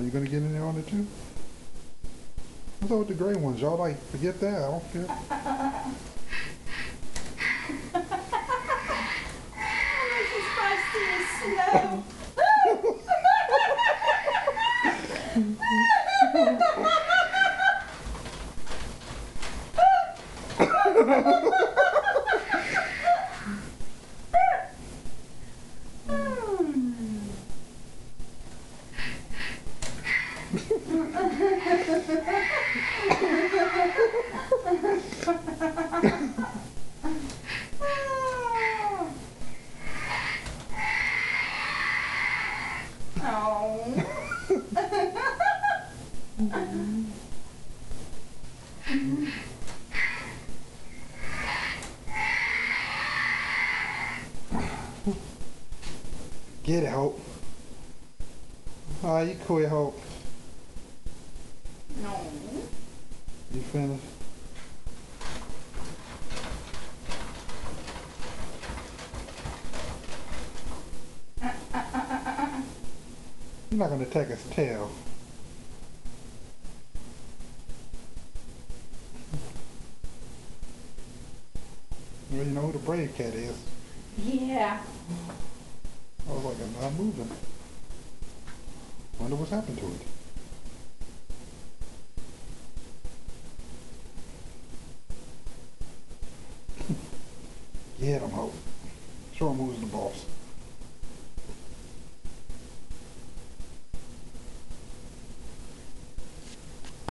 one. You gonna get in there on it too? What's up with the gray ones? Y'all like, forget that. I don't care. This is frosty as snow. Get it, Hope. You quit, Hope. No. You finished? You're not gonna take his tail. Well, you know who the brave cat is. Yeah. I was like, I'm not moving. Wonder what's happened to it. Get him, Hope. Show him who's the boss.